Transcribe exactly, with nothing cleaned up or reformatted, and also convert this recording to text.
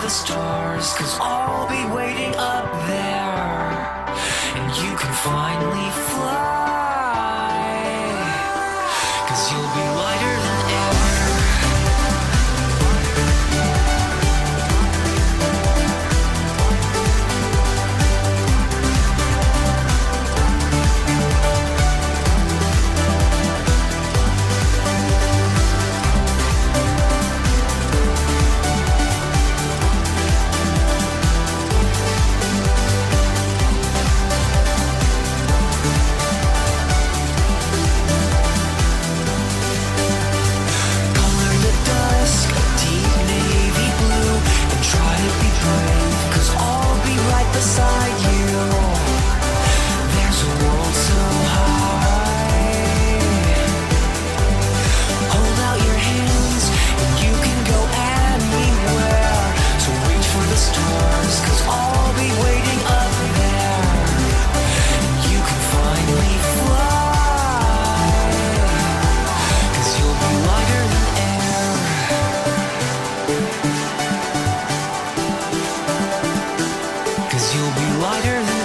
the stars, cause I'll be waiting up there, and you can finally fly, cause you'll be lighter than air. Beside you, there's a world so high. Hold out your hands and you can go anywhere. So reach for the stars, cause I'll be waiting up there, and you can finally fly, cause you'll be lighter than air. You'll be lighter than